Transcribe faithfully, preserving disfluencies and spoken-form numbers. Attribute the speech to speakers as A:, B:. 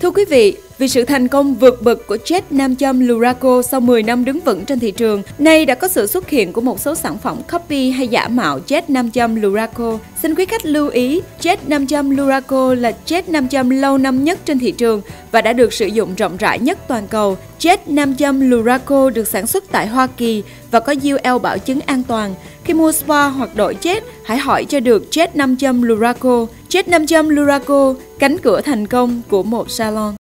A: Thưa quý vị, vì sự thành công vượt bậc của jet nam châm Luraco sau mười năm đứng vững trên thị trường, nay đã có sự xuất hiện của một số sản phẩm copy hay giả mạo jet nam châm Luraco. Xin quý khách lưu ý, jet nam châm Luraco là jet nam châm lâu năm nhất trên thị trường và đã được sử dụng rộng rãi nhất toàn cầu. Jet nam châm Luraco được sản xuất tại Hoa Kỳ và có u lờ bảo chứng an toàn. Khi mua spa hoặc đổi jet, hãy hỏi cho được jet nam châm Luraco. Jet nam châm Luraco, cánh cửa thành công của một salon.